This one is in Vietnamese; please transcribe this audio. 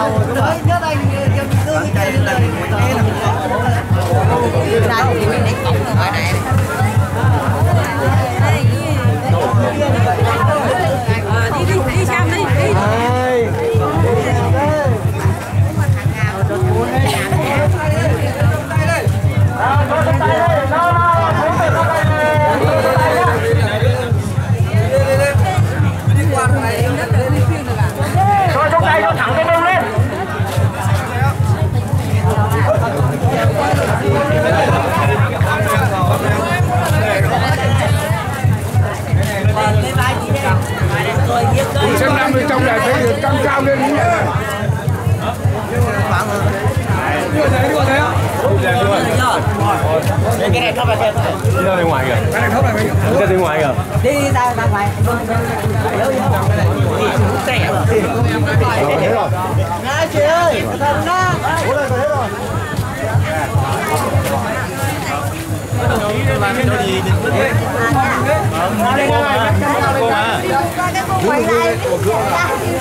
đầu mới nhớ đây đưa cái kia lên đây thì mình đánh cổng ở này. Đi sang đi. Xem 50 trong này thấy được căng cao lên đi nhá. Đưa đấy á. Cái này thấp là đi ra bên ngoài kìa. Cái này thấp này mấy. Đi ra bên ngoài kìa. đi ra ngoài. Tẻ rồi. Thế rồi. Nè chị ơi, thần đó. Ủa đây thế rồi. Cái